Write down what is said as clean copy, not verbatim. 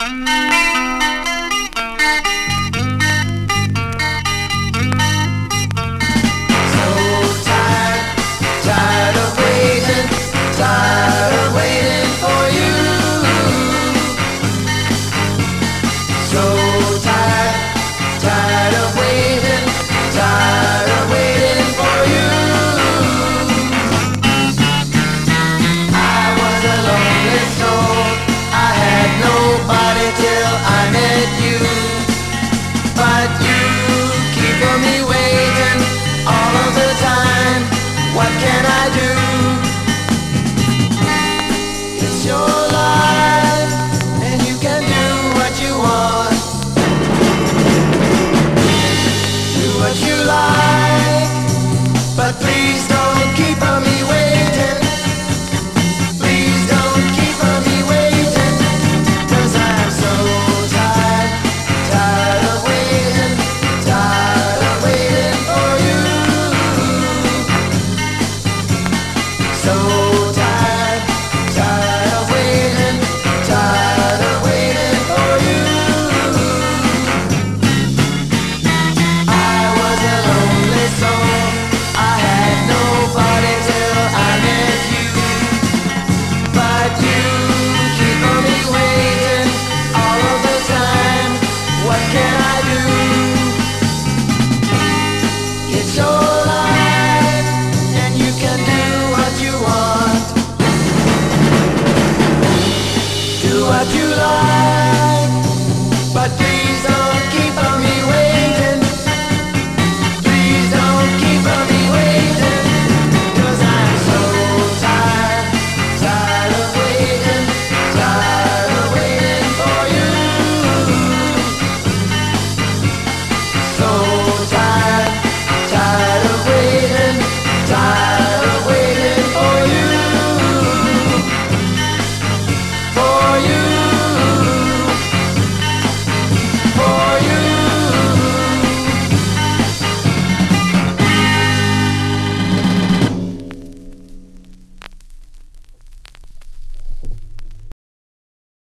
What can I do? It's your life, and you can do what you want. Do what you like, but please don't keep on me waiting. Please don't keep on me waiting, 'cause I'm so tired, tired of waiting, tired of waiting for you. So